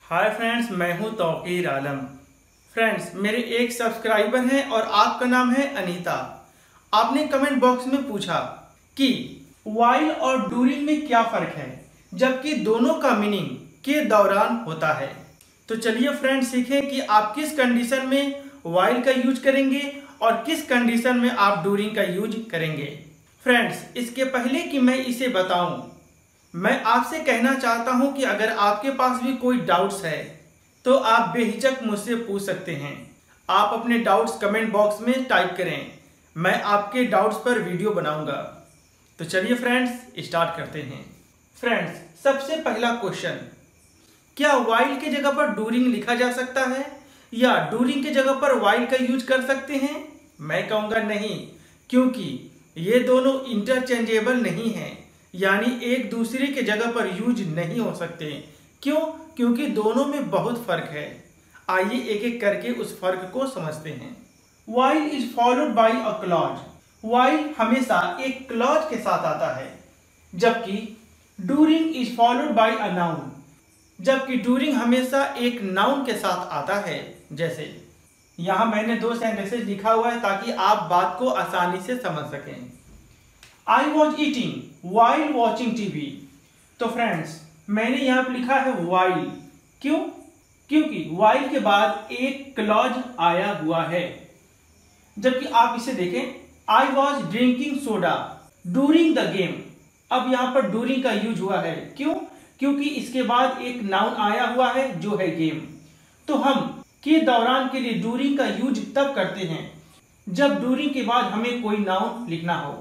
Hi friends, मैं हूं तौकीर आलम। Friends, मेरे एक सब्सक्राइबर हैं और आपका नाम है अनीता। आपने कमेंट बॉक्स में पूछा कि व्हाइल और ड्यूरिंग में क्या फ़र्क है, जबकि दोनों का मीनिंग के दौरान होता है। तो चलिए फ्रेंड्स, सीखें कि आप किस कंडीशन में व्हाइल का यूज करेंगे और किस कंडीशन में आप ड्यूरिंग का यूज करेंगे। फ्रेंड्स, इसके पहले कि मैं इसे बताऊं, मैं आपसे कहना चाहता हूं कि अगर आपके पास भी कोई डाउट्स है तो आप बेहिचक मुझसे पूछ सकते हैं। आप अपने डाउट्स कमेंट बॉक्स में टाइप करें, मैं आपके डाउट्स पर वीडियो बनाऊंगा। तो चलिए फ्रेंड्स, स्टार्ट करते हैं। फ्रेंड्स, सबसे पहला क्वेश्चन, क्या व्हाइल की जगह पर ड्यूरिंग लिखा जा सकता है या ड्यूरिंग की जगह पर व्हाइल का यूज कर सकते हैं? मैं कहूँगा नहीं, क्योंकि ये दोनों इंटरचेंजेबल नहीं हैं, यानी एक दूसरे के जगह पर यूज नहीं हो सकते। क्यों? क्योंकि दोनों में बहुत फर्क है। आइए एक एक करके उस फर्क को समझते हैं। While is followed by a clause. While हमेशा एक क्लॉज के साथ आता है, जबकि during is followed by a noun. जबकि ड्यूरिंग हमेशा एक नाउन के साथ आता है। जैसे यहाँ मैंने दो सेंटेंसेस लिखा हुआ है ताकि आप बात को आसानी से समझ सकें। I was eating while watching TV। तो फ्रेंड्स, मैंने यहाँ पर लिखा है while। क्यों? क्योंकि while के बाद एक क्लॉज आया हुआ है। जबकि आप इसे देखें, I was drinking soda during the game। अब यहाँ पर during का यूज हुआ है। क्यों? क्योंकि इसके बाद एक नाउन आया हुआ है जो है गेम। तो हम के दौरान के लिए during का यूज तब करते हैं जब during के बाद हमें कोई नाउन लिखना हो,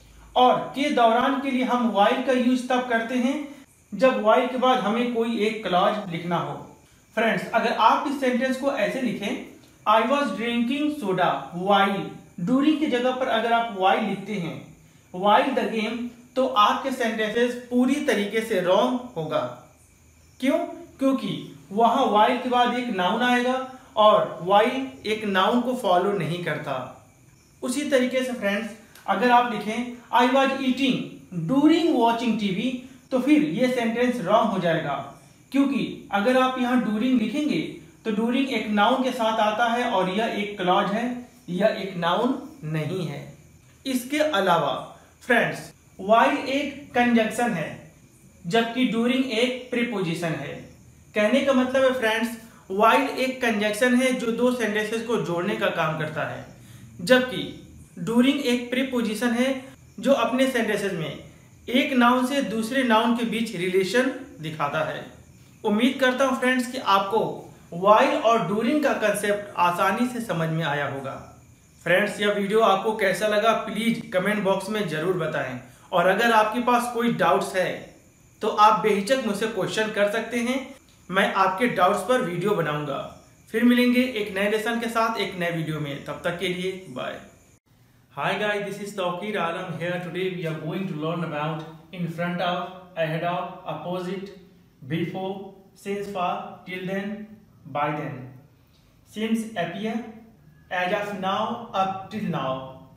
और के दौरान के लिए हम व्हाइल का यूज तब करते हैं जब व्हाइल के बाद हमें कोई एक क्लॉज लिखना हो। फ्रेंड्स, अगर आप इस सेंटेंस को ऐसे लिखें, I was drinking soda while, during की जगह पर अगर आप व्हाइल लिखते हैं व्हाइल द गेम, तो आपके सेंटेंसेस पूरी तरीके से रॉन्ग होगा। क्यों? क्योंकि वहां व्हाइल के बाद एक नाउन आएगा और व्हाइल एक नाउन को फॉलो नहीं करता। उसी तरीके से फ्रेंड्स, अगर आप लिखें I was eating during watching TV, तो फिर ये सेंटेंस रॉन्ग हो जाएगा। क्योंकि अगर आप यहाँ ड्यूरिंग लिखेंगे तो ड्यूरिंग एक नाउन के साथ आता है और यह एक क्लॉज है, यह एक नाउन नहीं है। इसके अलावा फ्रेंड्स, व्हाइल एक कंजंक्शन है जबकि ड्यूरिंग एक प्रीपोजिशन है। कहने का मतलब है फ्रेंड्स, व्हाइल एक कंजंक्शन है जो दो सेंटेंसेस को जोड़ने का काम करता है, जबकि ड्यूरिंग एक प्रीपोजिशन है जो अपने सेंटेंसेस में एक नाउन से दूसरे नाउन के बीच रिलेशन दिखाता है। उम्मीद करता हूं फ्रेंड्स कि आपको व्हाइल और ड्यूरिंग का कंसेप्ट आसानी से समझ में आया होगा। फ्रेंड्स, यह वीडियो आपको कैसा लगा प्लीज कमेंट बॉक्स में जरूर बताएं, और अगर आपके पास कोई डाउट्स है तो आप बेहिचक मुझसे क्वेश्चन कर सकते हैं। मैं आपके डाउट्स पर वीडियो बनाऊंगा। फिर मिलेंगे एक नए लेसन के साथ एक नए वीडियो में। तब तक के लिए bye. Hi guys, this is Tawqir Alam here. Today we are going to learn about in front of, ahead of, opposite, before, since, for, till then, by then. Since appear, as of now, up till now,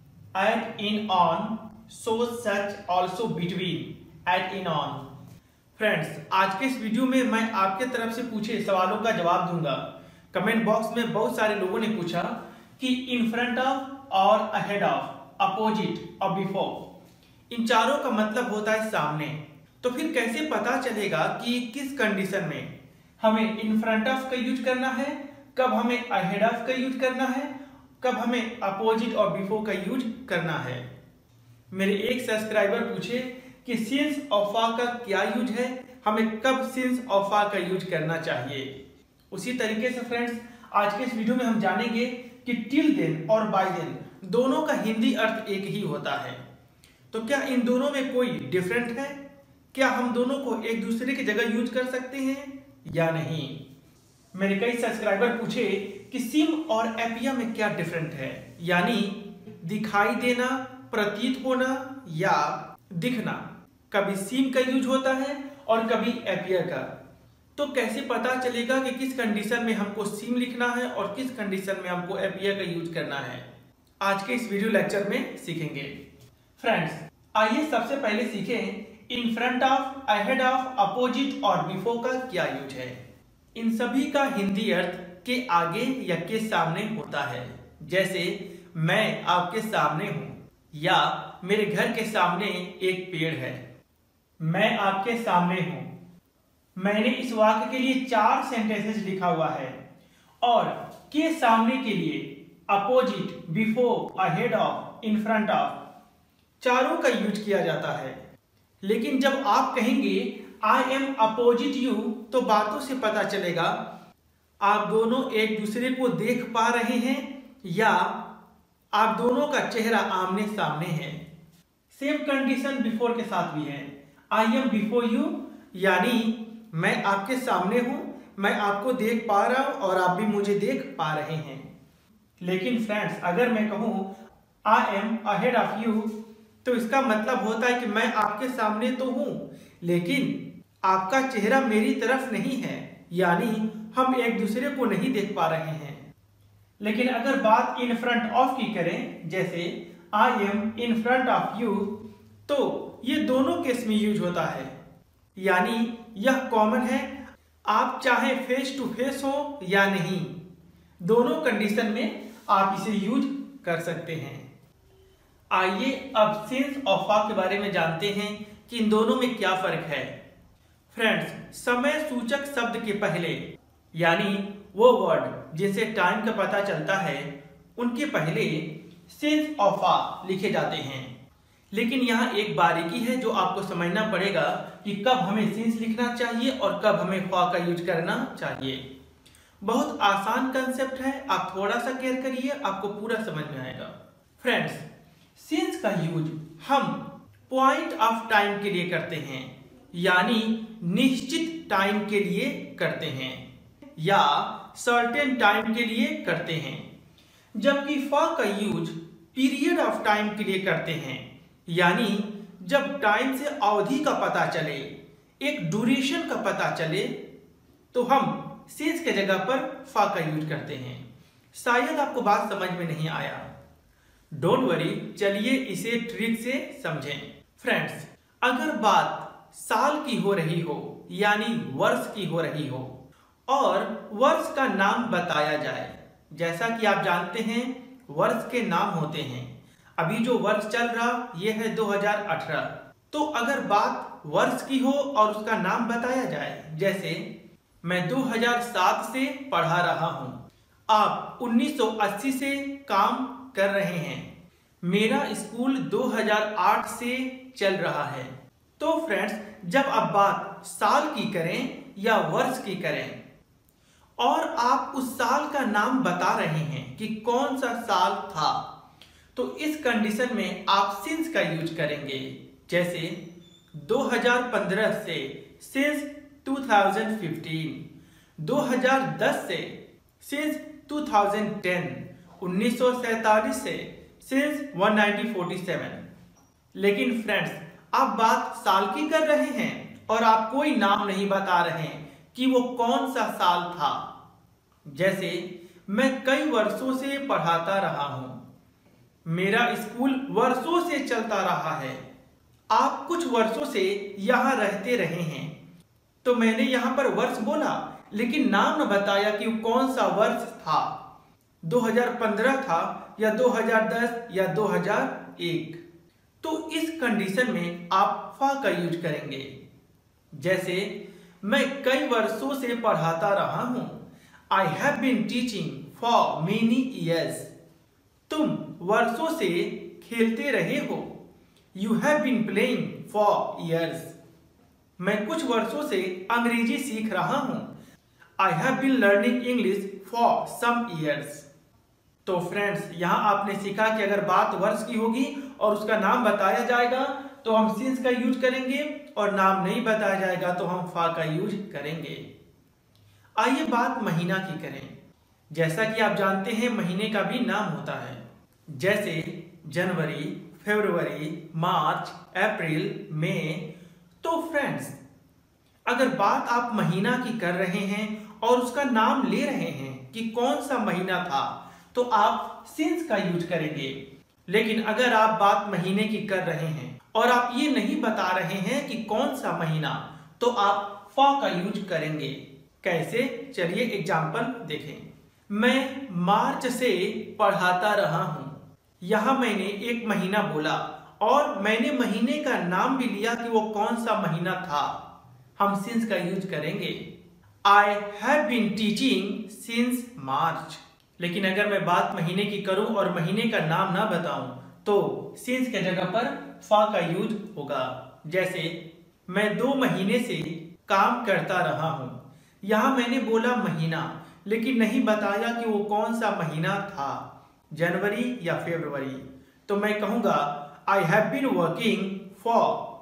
at, in, on, so, such, also, between, at, in, on. Friends, आज के इस video में मैं आपके तरफ से पूछे सवालों का जवाब दूंगा। कमेंट बॉक्स में बहुत सारे लोगों ने पूछा कि इन फ्रंट ऑफ और अहेड ऑफ, अपोजिट और बिफोर, इन चारों का मतलब होता है सामने। तो फिर कैसे पता चलेगा कि किस कंडीशन में हमें इन फ्रंट ऑफ का यूज करना है, कब हमें अहेड ऑफ का यूज करना है, कब हमें अपोजिट और बिफोर का यूज करना है। मेरे एक सब्सक्राइबर पूछे कि सिंस और फॉर का क्या यूज है, हमें कब सिंस और फॉर का यूज करना चाहिए। उसी तरीके से फ्रेंड्स, आज के इस वीडियो में हम जानेंगे कि टिल देन और बाय देन दोनों का हिंदी अर्थ एक ही होता है। तो क्या इन दोनों में कोई डिफरेंट है? क्या हम दोनों को एक दूसरे की जगह यूज कर सकते हैं या नहीं? मेरे कई सब्सक्राइबर पूछे कि सिम और एपिया में क्या डिफरेंट है, यानी दिखाई देना, प्रतीत होना या दिखना। कभी सिम का यूज होता है और कभी एपियर का। तो कैसे पता चलेगा कि किस कंडीशन में हमको सिम लिखना है और किस कंडीशन में हमको एपियर का यूज करना है, आज के इस वीडियो लेक्चर में सीखेंगे। फ्रेंड्स, आइए सबसे पहले सीखें in front of, ahead of, opposite और बिफोर का क्या यूज है। इन सभी का हिंदी अर्थ के आगे या के सामने होता है। जैसे मैं आपके सामने हूं या मेरे घर के सामने एक पेड़ है। मैं आपके सामने हूं। मैंने इस वाक्य के लिए 4 सेंटेंसेस लिखा हुआ है और के सामने के लिए opposite, before, ahead of, in front of चारों का यूज किया जाता है। लेकिन जब आप कहेंगे आई एम अपोजिट यू तो बातों से पता चलेगा आप दोनों एक दूसरे को देख पा रहे हैं या आप दोनों का चेहरा आमने सामने है। सेम कंडीशन बिफोर के साथ भी है। आई एम बिफोर यू यानी मैं आपके सामने हूं, मैं आपको देख पा रहा हूं और आप भी मुझे देख पा रहे हैं। लेकिन फ्रेंड्स अगर मैं कहूं I am ahead of you तो इसका मतलब होता है कि मैं आपके सामने तो हूं लेकिन आपका चेहरा मेरी तरफ नहीं है, यानी हम एक दूसरे को नहीं देख पा रहे हैं। लेकिन अगर बात इन फ्रंट ऑफ की करें, जैसे I am in front of you, तो ये दोनों केस में यूज होता है, यानी यह कॉमन है। आप चाहे फेस टू फेस हो या नहीं, दोनों कंडीशन में आप इसे यूज कर सकते हैं। आइए अब सिंस और फॉर के बारे में जानते हैं कि इन दोनों में क्या फर्क है। फ्रेंड्स, समय सूचक शब्द के पहले यानी वो वर्ड जिनसे टाइम का पता चलता है उनके पहले सिंस और फॉर लिखे जाते हैं। लेकिन यहाँ एक बारीकी है जो आपको समझना पड़ेगा कि कब हमें सिंस लिखना चाहिए और कब हमें फॉर का यूज करना चाहिए। बहुत आसान कंसेप्ट है, आप थोड़ा सा केयर करिए, आपको पूरा समझ में आएगा। फ्रेंड्स, सिंस का यूज हम पॉइंट ऑफ टाइम के लिए करते हैं, यानी निश्चित टाइम के लिए करते हैं या सर्टेन टाइम के लिए करते हैं। जबकि फॉर का यूज पीरियड ऑफ टाइम के लिए करते हैं, यानी जब टाइम से अवधि का पता चले, एक ड्यूरेशन का पता चले, तो हम सिंस के जगह पर फॉर का यूज करते हैं। शायद आपको बात समझ में नहीं आया, डोंट वरी, चलिए इसे ट्रिक से समझें। फ्रेंड्स, अगर बात साल की हो रही हो यानी वर्ष की हो रही हो और वर्ष का नाम बताया जाए, जैसा कि आप जानते हैं वर्ष के नाम होते हैं। अभी जो वर्ष चल रहा ये है 2018, तो अगर बात वर्ष की हो और उसका नाम बताया जाए, जैसे मैं 2007 से पढ़ा रहा हूं, आप 1980 से काम कर रहे हैं, मेरा स्कूल 2008 से चल रहा है। तो फ्रेंड्स, जब आप बात साल की करें या वर्ष की करें और आप उस साल का नाम बता रहे हैं कि कौन सा साल था, तो इस कंडीशन में आप सिंस का यूज करेंगे। जैसे 2015 से सिंस 2015, 2010 से सिंस 2010, 1947 से सिंस 1947। लेकिन फ्रेंड्स, आप बात साल की कर रहे हैं और आप कोई नाम नहीं बता रहे हैं कि वो कौन सा साल था। जैसे मैं कई वर्षों से पढ़ाता रहा हूं, मेरा स्कूल वर्षों से चलता रहा है, आप कुछ वर्षों से यहां रहते रहे हैं, तो मैंने यहां पर वर्ष बोला लेकिन नाम न बताया कि कौन सा वर्ष था, 2015 था या 2010 या 2001। तो इस कंडीशन में आप फॉर का यूज करेंगे। जैसे मैं कई वर्षों से पढ़ाता रहा हूं, I have been teaching for many years. तुम वर्षों से खेलते रहे हो, you have been playing for years. मैं कुछ वर्षों से अंग्रेजी सीख रहा हूं, I have been learning English for some years. तो फ्रेंड्स, यहां आपने सीखा कि अगर बात वर्ष की होगी और उसका नाम बताया जाएगा तो हम सिंस का यूज करेंगे और नाम नहीं बताया जाएगा तो हम फॉर का यूज करेंगे। आइए बात महीना की करें। जैसा कि आप जानते हैं महीने का भी नाम होता है, जैसे जनवरी, फरवरी, मार्च, अप्रैल, मई। तो फ्रेंड्स, अगर बात आप महीना की कर रहे हैं और उसका नाम ले रहे हैं कि कौन सा महीना था, तो आप सिंस का यूज करेंगे। लेकिन अगर आप बात महीने की कर रहे हैं और आप ये नहीं बता रहे हैं कि कौन सा महीना, तो आप फॉर का यूज करेंगे। कैसे, चलिए एग्जाम्पल देखें। मैं मार्च से पढ़ाता रहा हूं। यहां मैंने एक महीना बोला और मैंने महीने का नाम भी लिया कि वो कौन सा महीना था। हम सिंस का यूज करेंगे। I have been teaching since March. लेकिन अगर मैं बात महीने की करूं और महीने का नाम ना बताऊं तो सिंस के जगह पर फॉर का यूज होगा। जैसे मैं 2 महीने से काम करता रहा हूं। यहां मैंने बोला महीना, लेकिन नहीं बताया कि वो कौन सा महीना था, जनवरी या फरवरी। तो मैं कहूंगा I have been working for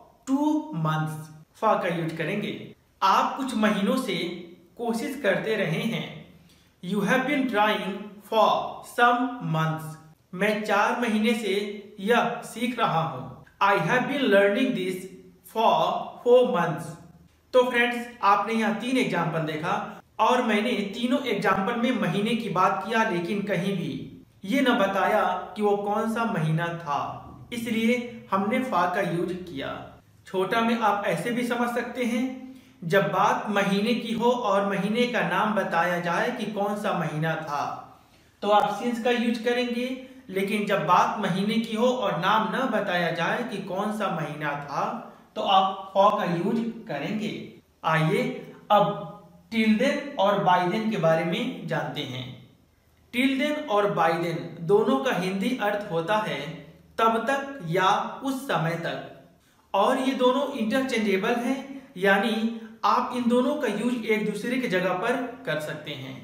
2 months। For का यूज करेंगे। आप कुछ महीनों से कोशिश करते रहे हैं। You have been trying for some months। मैं 4 महीने से यह सीख रहा हूं। I have been learning this for 4 months। तो फ्रेंड्स, आपने यहाँ 3 एग्जाम्पल देखा और मैंने तीनों एग्जाम्पल में महीने की बात किया, लेकिन कहीं भी ये न बताया कि वो कौन सा महीना था, इसलिए हमने फॉर का यूज किया। छोटा में आप ऐसे भी समझ सकते हैं, जब बात महीने की हो और महीने का नाम बताया जाए कि कौन सा महीना था तो आप सिंस का यूज करेंगे, लेकिन जब बात महीने की हो और नाम न बताया जाए कि कौन सा महीना था तो आप फॉर का यूज करेंगे। आइए अब टिल देन और बाय देन के बारे में जानते हैं। टिल देन और बाय देन दोनों का हिंदी अर्थ होता है तब तक या उस समय तक, और ये दोनों इंटरचेंजेबल हैं, यानी आप इन दोनों का यूज एक दूसरे की जगह पर कर सकते हैं।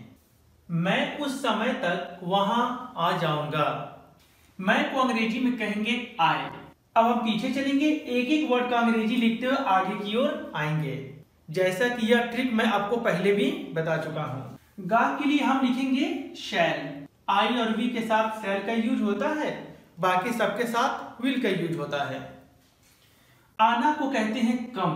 मैं उस समय तक वहां आ जाऊंगा। मैं को अंग्रेजी में कहेंगे आई। अब हम पीछे चलेंगे, एक एक वर्ड का अंग्रेजी लिखते हुए आगे की ओर आएंगे। जैसा कि यह ट्रिक मैं आपको पहले भी बता चुका हूं। गा के लिए हम लिखेंगे शैल। आई और वी के साथ शैल का यूज होता है, बाकी सबके साथ विल का यूज होता है। आना को कहते हैं कम,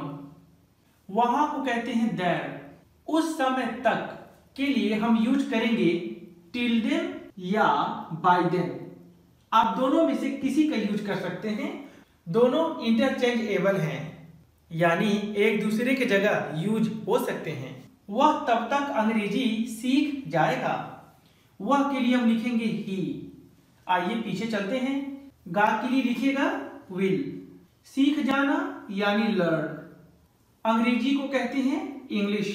वहां को कहते हैं देयर। उस समय तक के लिए हम यूज करेंगे टिल देन या बाय देन। आप दोनों में से किसी का यूज कर सकते हैं, दोनों इंटरचेंजेबल हैं, यानी एक दूसरे की जगह यूज हो सकते हैं। वह तब तक अंग्रेजी सीख जाएगा। वह के लिए हम लिखेंगे ही। आइए पीछे चलते हैं। गा के लिए लिखिएगा विल। सीख जाना यानी लर्न, अंग्रेजी को कहते हैं इंग्लिश।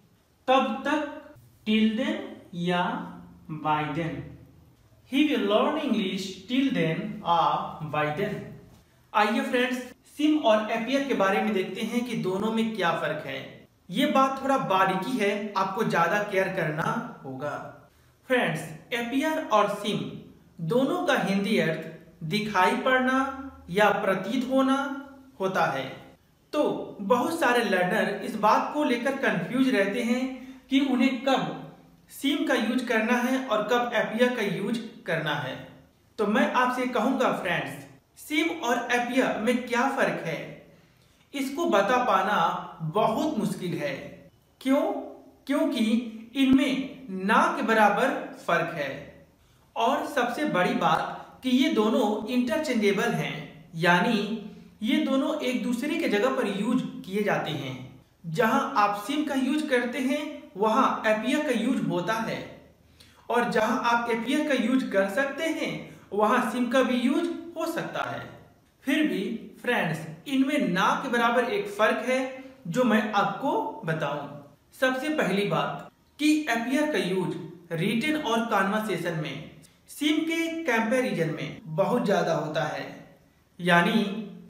तब तक टिल देन या by then. He will learn English till then or by then। आइए फ्रेंड्स, सिम और एपियर के बारे में देखते हैं कि दोनों में क्या फर्क है। ये बात थोड़ा बारीकी है, आपको ज्यादा केयर करना होगा। फ्रेंड्स, एपियर और सिम दोनों का हिंदी अर्थ दिखाई पड़ना या प्रतीत होना होता है। तो बहुत सारे लर्नर इस बात को लेकर कंफ्यूज रहते हैं कि उन्हें कब सिम का यूज करना है और कब एपियर का यूज करना है। तो मैं आपसे कहूंगा फ्रेंड्स, सिम और एपियर में क्या फर्क है, इसको बता पाना बहुत मुश्किल है। क्यों? क्योंकि इनमें ना के बराबर फर्क है, और सबसे बड़ी बात कि ये दोनों इंटरचेंजेबल हैं, यानी ये दोनों एक दूसरे के जगह पर यूज किए जाते हैं। जहां आप सिम का यूज करते हैं वहां एपियर का यूज होता है, और जहां आप एपियर का यूज कर सकते हैं वहां सिम का भी यूज हो सकता है। फिर भी फ्रेंड्स, इनमें ना के बराबर एक फर्क है जो मैं आपको बताऊं। सबसे पहली बात कि एपियर का यूज रिटन और कॉन्वर्सेशन में सिम के कंपैरिजन में बहुत ज्यादा होता है, यानी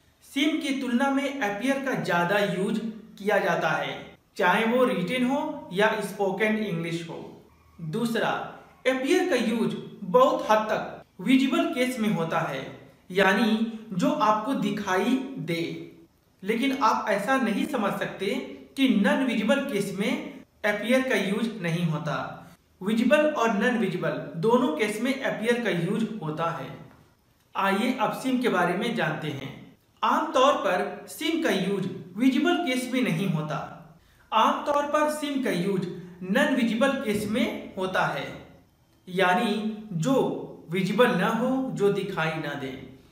सिम की तुलना में एपियर का ज्यादा यूज किया जाता है, चाहे वो रिटन हो या स्पोकन इंग्लिश हो। दूसरा, एपियर का यूज बहुत हद तक विजिबल केस में होता है, यानी जो आपको दिखाई दे, लेकिन आप ऐसा नहीं समझ सकते कि नॉन विजिबल केस में एपियर का यूज नहीं होता। विजिबल और नॉन विजिबल दोनों केस में एपियर का यूज होता है। आइए अब सिम के बारे में जानते हैं। आमतौर पर सिम का यूज विजिबल केस में नहीं होता। आमतौर पर सिम का यूज नॉन विजिबल केस में होता है, यानी जो विजिबल ना हो, जो दिखाई ना दे।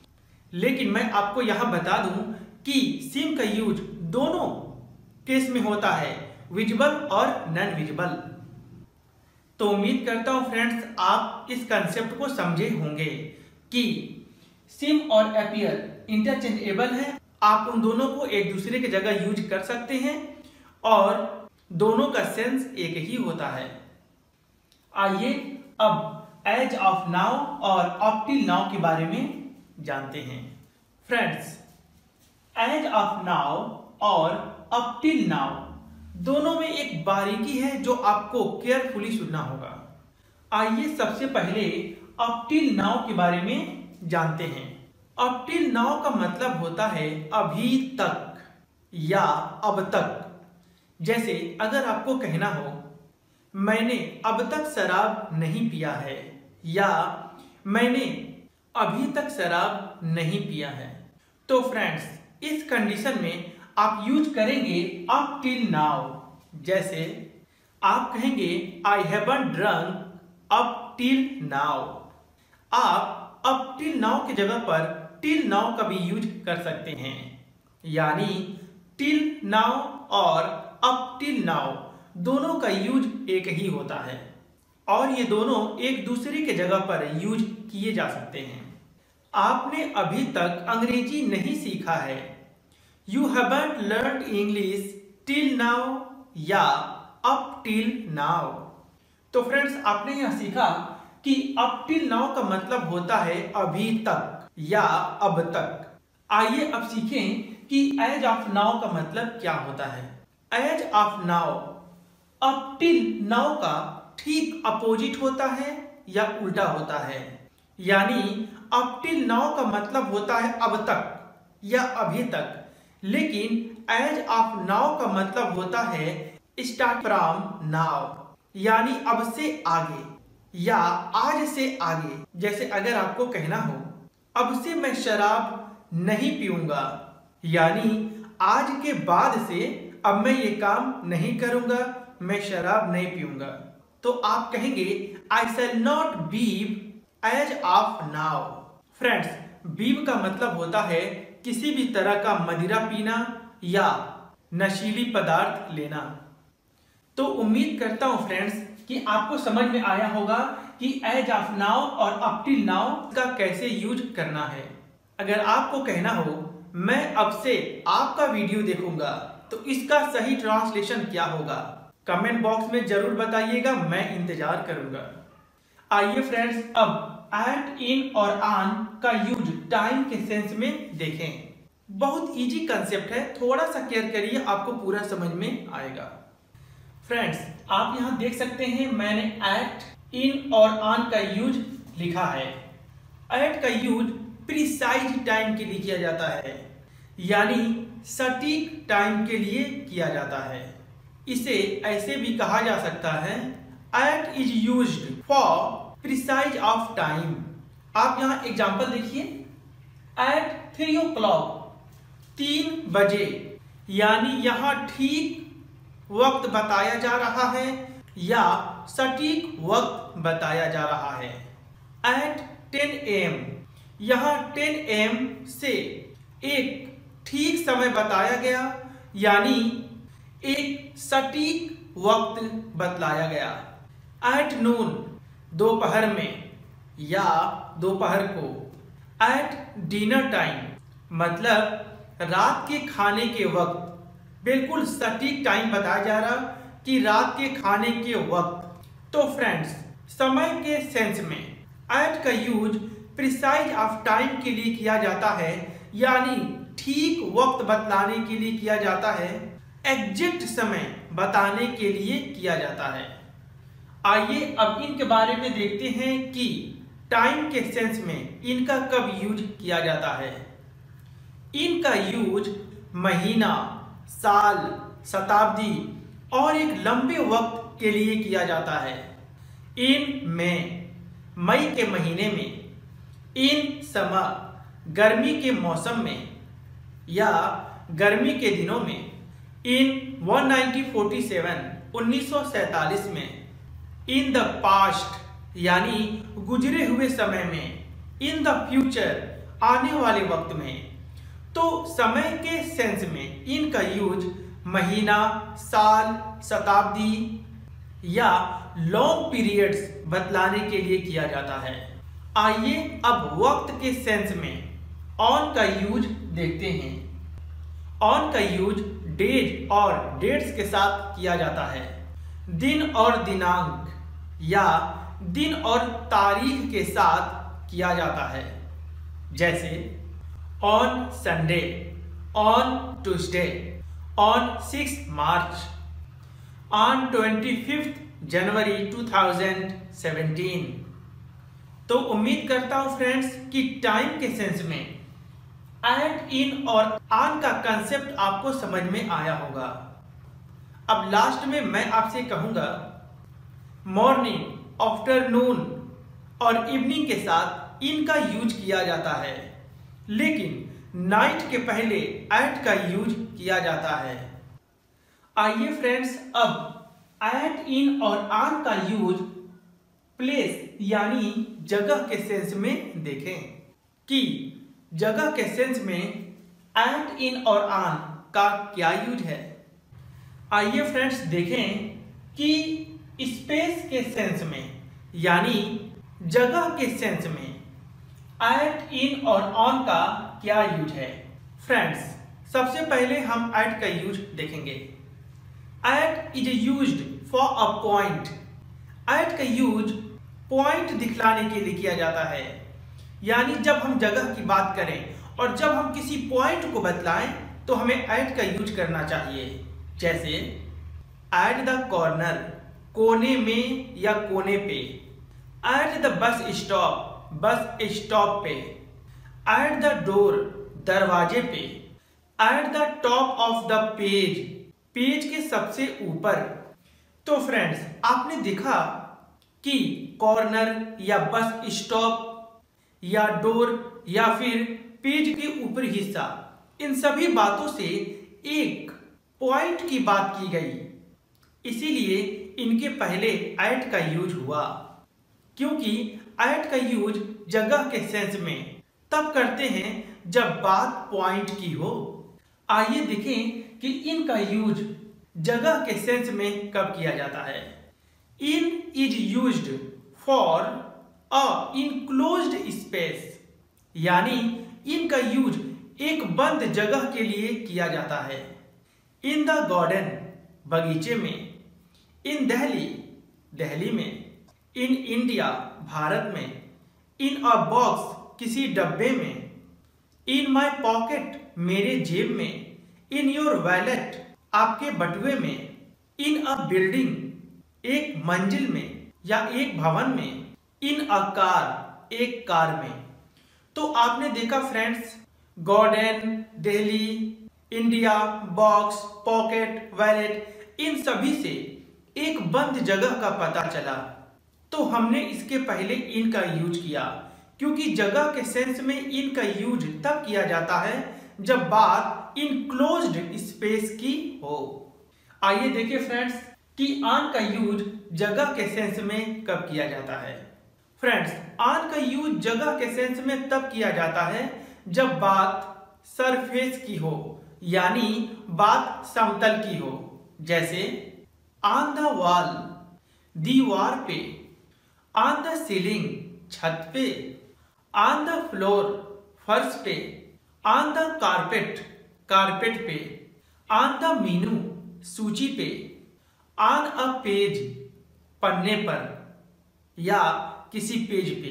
लेकिन मैं आपको यहां बता दूं कि सिम का यूज दोनों केस में होता है, विजिबल और नॉन विजिबल। तो उम्मीद करता हूं फ्रेंड्स आप इस कंसेप्ट को समझे होंगे कि सिम और अपीयर इंटरचेंजेबल है। आप उन दोनों को एक दूसरे की जगह यूज कर सकते हैं और दोनों का सेंस एक ही होता है। आइए अब एज ऑफ नाउ और अप टिल नाउ के बारे में जानते हैं। फ्रेंड्स, एज ऑफ नाउ और अप टिल नाउ दोनों में एक बारीकी है जो आपको केयरफुली सुनना होगा। आइए सबसे पहले अप टिल नाउ के बारे में जानते हैं। अप टिल नाउ का मतलब होता है अभी तक या अब तक। जैसे अगर आपको कहना हो मैंने अब तक शराब नहीं पिया है या मैंने अभी तक शराब नहीं पिया है, तो फ्रेंड्स इस कंडीशन में आप यूज करेंगे अप टिल नाउ। जैसे आप कहेंगे I haven't drunk up till now. आप अप टिल नाउ की जगह पर टिल नाउ का भी यूज कर सकते हैं, यानी टिल नाउ और अप टिल नाउ दोनों का यूज एक ही होता है और ये दोनों एक दूसरे के जगह पर यूज किए जा सकते हैं। आपने अभी तक अंग्रेजी नहीं सीखा है, you haven't learned English till now या अप टिल नाउ। तो फ्रेंड्स आपने यह सीखा कि अप टिल नाउ का मतलब होता है अभी तक या अब तक। आइए अब सीखें कि एज ऑफ नाउ का मतलब क्या होता है। As of now up till now का ठीक अपोजिट होता है या उल्टा होता है, यानी अप टिल नाउ का मतलब होता है अब तक या अभी तक, लेकिन एज ऑफ नाउ का मतलब होता है स्टार्ट फ्रॉम नाउ, यानी अब से आगे या आज से आगे। जैसे अगर आपको कहना हो अब से मैं शराब नहीं पीऊंगा, यानी आज के बाद से अब मैं ये काम नहीं करूंगा, मैं शराब नहीं पीऊंगा, तो आप कहेंगे I shall not bib as of now. Friends, bib का मतलब होता है किसी भी तरह का मदिरा पीना या नशीली पदार्थ लेना। तो उम्मीद करता हूं फ्रेंड्स कि आपको समझ में आया होगा कि एज ऑफ नाउ और अप टिल नाउ का कैसे यूज करना है। अगर आपको कहना हो मैं अब से आपका वीडियो देखूंगा, तो इसका सही ट्रांसलेशन क्या होगा कमेंट बॉक्स में जरूर बताइएगा, मैं इंतजार करूंगा। आइए फ्रेंड्स अब एट, इन और ऑन का यूज टाइम के सेंस में देखें। बहुत इजी कंसेप्ट है, थोड़ा सा केयर करिए आपको पूरा समझ में आएगा। फ्रेंड्स आप यहां देख सकते हैं मैंने एट, इन और ऑन का यूज लिखा है। एट का यूज प्रिसाइज टाइम के लिए किया जाता है, यानी सटीक टाइम के लिए किया जाता है। इसे ऐसे भी कहा जा सकता है at is used for precise of time. आप यहां एग्जांपल देखिए, एट 3 o'clock 3 बजे, यानी यहां ठीक वक्त बताया जा रहा है या सटीक वक्त बताया जा रहा है। एट 10 AM, यहां 10 AM से एक ठीक समय बताया गया, यानी एक सटीक वक्त बतलाया गया। एट नून, दोपहर में या दोपहर को। एट डिनर टाइम, मतलब रात के खाने के वक्त, बिल्कुल सटीक टाइम बताया जा रहा कि रात के खाने के वक्त। तो फ्रेंड्स समय के सेंस में एट का यूज प्रिसाइज ऑफ टाइम के लिए किया जाता है, यानी ठीक वक्त बतलाने के लिए किया जाता है, एग्जैक्ट समय बताने के लिए किया जाता है। आइए अब इनके बारे में देखते हैं कि टाइम के सेंस में इनका कब यूज किया जाता है। इनका यूज महीना, साल, शताब्दी और एक लंबे वक्त के लिए किया जाता है। इन में, मई के महीने में। इन समय, गर्मी के मौसम में या गर्मी के दिनों में। इन 1947 में। इन द पास्ट, यानी गुजरे हुए समय में। इन द फ्यूचर, आने वाले वक्त में। तो समय के सेंस में इनका यूज महीना, साल, शताब्दी या लॉन्ग पीरियड्स बतलाने के लिए किया जाता है। आइए अब वक्त के सेंस में ऑन का यूज देखते हैं। ऑन का यूज डेज और डेट्स के साथ किया जाता है। दिन और दिनांक या दिन और तारीख के साथ किया जाता है, जैसे on Sunday, on Tuesday, on 6 March, on 25 January 2017। तो उम्मीद करता हूं फ्रेंड्स कि टाइम के सेंस में एट, इन और ऑन का कंसेप्ट आपको समझ में आया होगा। अब लास्ट में मैं आपसे कहूंगा, मॉर्निंग, आफ्टरनून और इवनिंग के साथ इन का यूज किया जाता है, लेकिन नाइट के पहले एट का यूज किया जाता है। आइए फ्रेंड्स अब एट, इन और ऑन का यूज प्लेस यानी जगह के सेंस में देखें कि जगह के सेंस में एट, इन और ऑन का क्या यूज है। आइए फ्रेंड्स देखें कि स्पेस के सेंस में यानी जगह के सेंस में एट, इन और ऑन का क्या यूज है। फ्रेंड्स सबसे पहले हम एट का यूज देखेंगे। At is used for a point. At का यूज पॉइंट दिखलाने के लिए किया जाता है, यानी जब हम जगह की बात करें और जब हम किसी पॉइंट को बतलाएं तो हमें एट का यूज करना चाहिए। जैसे एट द कॉर्नर, कोने में या कोने पे। At the bus stop, bus stop पे। एट द डोर, दरवाजे पे। At the top of the page, page के सबसे ऊपर। तो फ्रेंड्स आपने देखा कि कॉर्नर या बस स्टॉप या डोर या फिर पेज के ऊपरी हिस्सा, इन सभी बातों से एक पॉइंट की बात की गई, इसीलिए इनके पहले एट का यूज हुआ। क्योंकि एट का यूज जगह के सेंस में तब करते हैं जब बात पॉइंट की हो। आइए देखें कि इनका यूज जगह के सेंस में कब किया जाता है। In is used for a enclosed space, यानी इनका यूज एक बंद जगह के लिए किया जाता है। इन द गार्डन, बगीचे में। इन दिल्ली, दिल्ली में। इन इंडिया, भारत में। इन अ बॉक्स, किसी डब्बे में। इन माई पॉकेट, मेरे जेब में। इन योर वैलेट, आपके बटुए में। इन अ बिल्डिंग, एक मंजिल में या एक भवन में। इन अ कार, एक कार में। तो आपने देखा friends, garden, Delhi, India, box, pocket, wallet, इन सभी से एक बंद जगह का पता चला। तो हमने इसके पहले इन का यूज किया, क्योंकि जगह के सेंस में इन का यूज तब किया जाता है जब बात इनक्लोज्ड स्पेस की हो। आइए देखिए फ्रेंड्स कि ऑन का यूज जगह के सेंस में कब किया जाता है। फ्रेंड्स ऑन का यूज जगह के सेंस में तब किया जाता है जब बात सरफेस की हो, यानी बात समतल की हो। जैसे ऑन द वॉल, दीवार पे। ऑन द सीलिंग, छत पे। ऑन द फ्लोर, फर्श पे। ऑन द कारपेट, कारपेट पे। ऑन द मेनू, सूची पे। ऑन अ पेज, पन्ने पर या किसी पेज पे।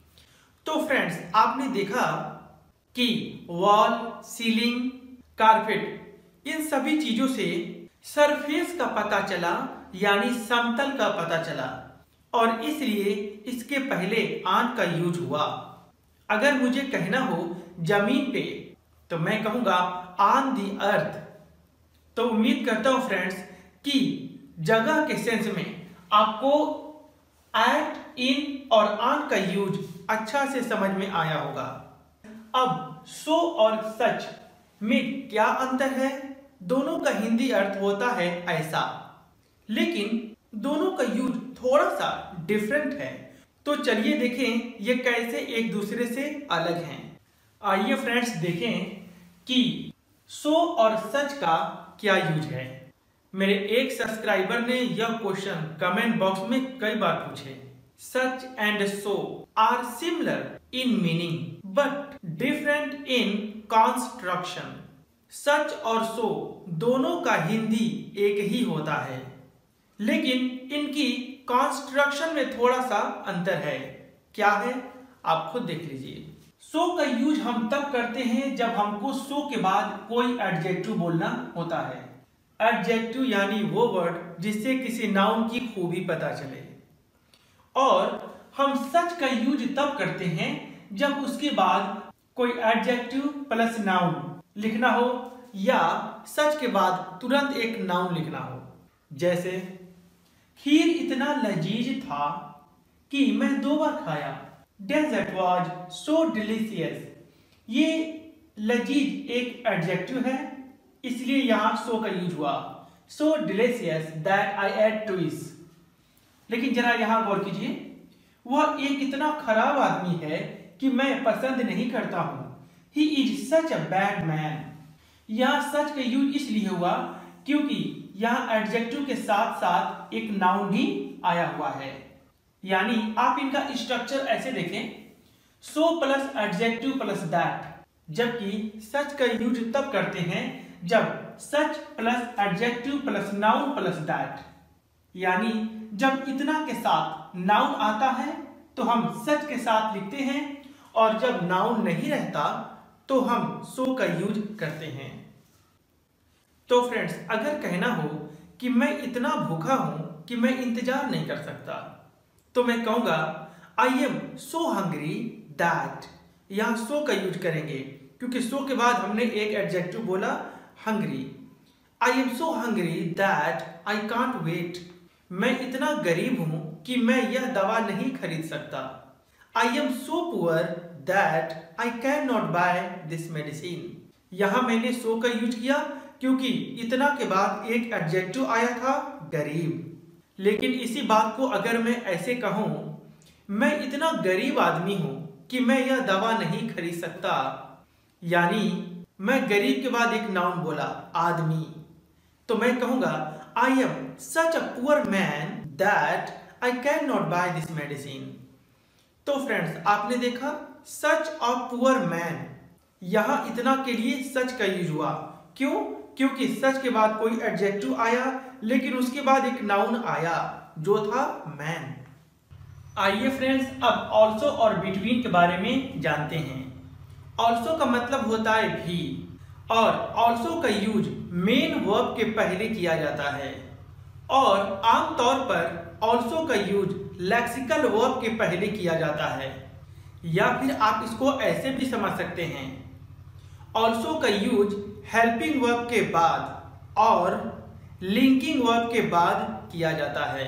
तो फ्रेंड्स आपने देखा कि वॉल, सीलिंग, कारपेट, इन सभी चीजों से सरफेस का पता चला, यानी समतल का पता चला, और इसलिए इसके पहले ऑन का यूज हुआ। अगर मुझे कहना हो जमीन पे, तो मैं कहूंगा ऑन दी अर्थ। तो उम्मीद करता हूं फ्रेंड्स कि जगह के सेंस में आपको एट, इन और ऑन का यूज अच्छा से समझ में आया होगा। अब सो और सच में क्या अंतर है? दोनों का हिंदी अर्थ होता है ऐसा, लेकिन दोनों का यूज थोड़ा सा डिफरेंट है। तो चलिए देखें ये कैसे एक दूसरे से अलग हैं। आइए फ्रेंड्स देखें कि सो और सच का क्या यूज है। मेरे एक सब्सक्राइबर ने यह क्वेश्चन कमेंट बॉक्स में कई बार पूछे। Such and so are similar in meaning but different in construction. Such और सो दोनों का हिंदी एक ही होता है, लेकिन इनकी कंस्ट्रक्शन में थोड़ा सा अंतर है। क्या है आप खुद देख लीजिए। सो का यूज हम तब करते हैं जब हमको सो के बाद कोई एडजेक्टिव बोलना होता है। एडजेक्टिव यानी वो वर्ड जिससे किसी नाउन की खूबी पता चले। और हम सच का यूज तब करते हैं जब उसके बाद कोई एडजेक्टिव प्लस नाउन लिखना हो या सच के बाद तुरंत एक नाउन लिखना हो। जैसे खीर इतना लजीज था कि मैं 2 बार खाया। Dessert was so delicious. ये लजीज एक एडजेक्टिव है, इसलिए यहां सो का यूज हुआ। So delicious that I ate two it. लेकिन जरा यहां गौर कीजिए, वह एक इतना खराब आदमी है कि मैं पसंद नहीं करता हूं। He is such a bad man. यहां सच का यूज इसलिए हुआ क्योंकि यहां एडजेक्टिव के साथ साथ एक नाउन भी आया हुआ है। यानी आप इनका स्ट्रक्चर ऐसे देखें, so plus adjective plus that, जबकि सच का यूज तब करते हैं जब such plus adjective plus noun plus that. यानी जब इतना के साथ नाउन आता है तो हम सच के साथ लिखते हैं, और जब नाउन नहीं रहता तो हम सो का यूज करते हैं। तो फ्रेंड्स, अगर कहना हो कि मैं इतना भूखा हूं कि मैं इंतजार नहीं कर सकता, तो मैं कहूंगा I am so hungry that. यहां सो का यूज करेंगे क्योंकि सो के बाद हमने एक एडजेक्टिव बोला hungry. I am so hungry that I can't wait. मैं इतना गरीब हूं कि मैं यह दवा नहीं खरीद सकता। I am so poor that I can not buy this medicine. यहां मैंने सो का यूज किया क्योंकि इतना के बाद एक एडजेक्टिव आया था गरीब। लेकिन इसी बात को अगर मैं ऐसे कहूं, मैं इतना गरीब आदमी हूं कि मैं यह दवा नहीं खरीद सकता, यानी मैं गरीब के बाद एक नाउन बोला आदमी, तो मैं कहूंगा I am such a poor man that I can not buy this medicine. तो फ्रेंड्स, आपने देखा सच अ पुअर मैन, यहां इतना के लिए सच का यूज हुआ। क्यों? क्योंकि सच के बाद कोई एडजेक्टिव आया, लेकिन उसके बाद एक नाउन आया जो था मैन। आइए फ्रेंड्स, अब ऑल्सो और बिटवीन के बारे में जानते हैं। ऑल्सो का मतलब होता है भी, और ऑल्सो का यूज मेन वर्ब के पहले किया जाता है, और आमतौर पर ऑल्सो का यूज लेक्सिकल वर्ब के पहले किया जाता है। या फिर आप इसको ऐसे भी समझ सकते हैं, ऑल्सो का यूज हेल्पिंग वर्ब के बाद और लिंकिंग वर्ब के बाद किया जाता है।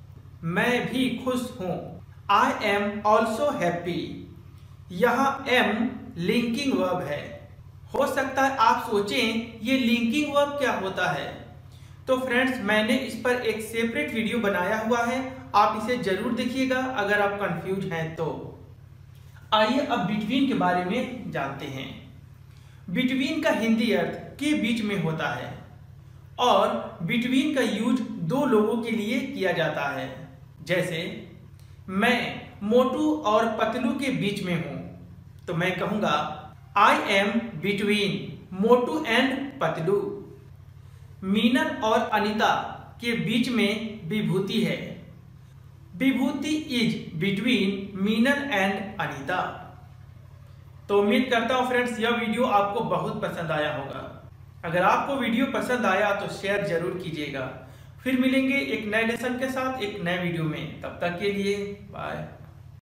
मैं भी खुश हूं, आई एम ऑल्सो हैप्पी। यहां एम लिंकिंग वर्ब है। हो सकता है आप सोचें ये लिंकिंग वर्ब क्या होता है, तो फ्रेंड्स मैंने इस पर एक सेपरेट वीडियो बनाया हुआ है, आप इसे जरूर देखिएगा अगर आप कंफ्यूज हैं तो। आइए अब बिटवीन के बारे में जानते हैं। बिटवीन का हिंदी अर्थ के बीच में होता है, और बिटवीन का यूज 2 लोगों के लिए किया जाता है। जैसे मैं मोटू और पतलू के बीच में हूं, तो मैं कहूंगा I am between Motu and Patlu. Menon और अनीता के बीच में विभूति है। Vibhuti is between Menon and Anita. तो उम्मीद करता हूं फ्रेंड्स यह वीडियो आपको बहुत पसंद आया होगा। अगर आपको वीडियो पसंद आया तो शेयर जरूर कीजिएगा। फिर मिलेंगे एक नए लेसन के साथ एक नए वीडियो में। तब तक के लिए बाय।